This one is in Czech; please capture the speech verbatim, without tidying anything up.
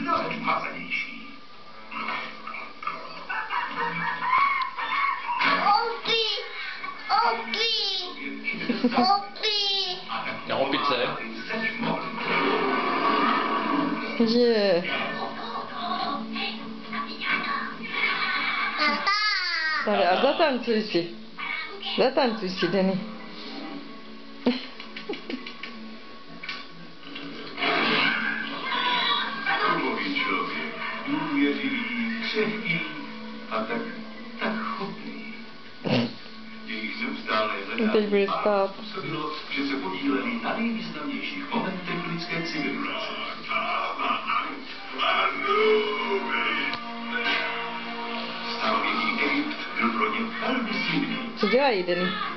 mnohem mazanější. Opi! Opi! Opi! Na opice. Že... Tata! Tady, a zatancuj si. Zatancuj si, Denny. Takový člověk, důvěřivý, křehký a tak, tak chodný. Jejich neustálé hledání Teď bude spát. způsobilo, že se podíleli na nejvýznamnějších momentech lidské civilizace. Starověký Egypt byl pro ně velmi slibný. Co dělají, Denny?